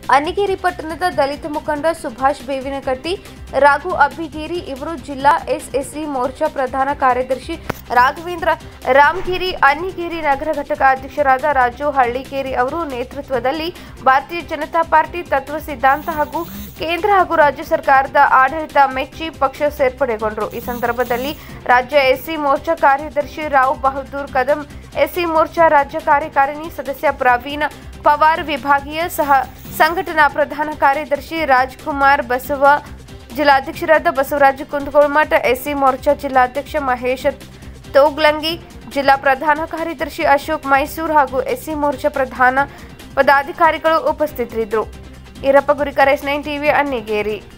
ಅಣ್ಣಿಗೇರಿ ಪಟ್ಟಣದ ದಲಿತ ಮುಖಂಡ ಸುಭಾಷ್ ಬೇವಿನಕಟ್ಟಿ, ರಾಘು ಅಬ್ಬಿಗೇರಿ ಇವರು ಜಿಲ್ಲಾ ಎಸ್ಎಸ್ಸಿ ಮೋರ್ಚಾ ಪ್ರಧಾನ ಕಾರ್ಯದರ್ಶಿ ರಾಘವೇಂದ್ರ ರಾಮಗಿರಿ, ಅಣ್ಣಿಗೇರಿ ನಗರ ಘಟಕ ಅಧ್ಯಕ್ಷರಾದ ರಾಜು ಹಳ್ಳಿಕೇರಿ ಅವರು ನೇತೃತ್ವದಲ್ಲಿ ಭಾರತೀಯ ಜನತಾ ಪಾರ್ಟಿ ತತ್ವ ಸಿದ್ಧಾಂತ ಹಾಗೂ ಕೇಂದ್ರ ಹಾಗೂ ರಾಜ್ಯ ಸರ್ಕಾರದ ಆಡಳಿತ ಮೆಚ್ಚಿ ಪಕ್ಷ ಸೇರ್ಪಡೆಗೊಂಡರು। ಈ ಸಂದರ್ಭದಲ್ಲಿ ರಾಜ್ಯ ಎಸ್ಸಿ ಮೋರ್ಚಾ ಕಾರ್ಯದರ್ಶಿ ರಾವ್ ಬಹದ್ದೂರ್ ಕದಂ, ಎಸ್ಸಿ ಮೋರ್ಚಾ ರಾಜ್ಯ ಕಾರ್ಯಕಾರಿಣಿ ಸದಸ್ಯ ಪ್ರವೀಣ್ ಪವಾರ್, ವಿಭಾಗೀಯ ಸಹ ಸಂಘಟನಾ ಪ್ರಧಾನ ಕಾರ್ಯದರ್ಶಿ ರಾಜ್ಕುಮಾರ್ ಬಸವ, ಜಿಲ್ಲಾಧ್ಯಕ್ಷರಾದ ಬಸವರಾಜ ಕುಂದಗೋಳಮಠ, ಎಸ್ಸಿ ಮೋರ್ಚಾ ಜಿಲ್ಲಾಧ್ಯಕ್ಷ ಮಹೇಶ್ ತೋಗ್ಲಂಗಿ, ಜಿಲ್ಲಾ ಪ್ರಧಾನ ಕಾರ್ಯದರ್ಶಿ ಅಶೋಕ್ ಮೈಸೂರು ಹಾಗೂ ಎಸ್ಸಿ ಮೋರ್ಚಾ ಪ್ರಧಾನ ಪದಾಧಿಕಾರಿಗಳು ಉಪಸ್ಥಿತರಿದ್ದರು। Earappa Gurikar, S9 TV, Annigeri.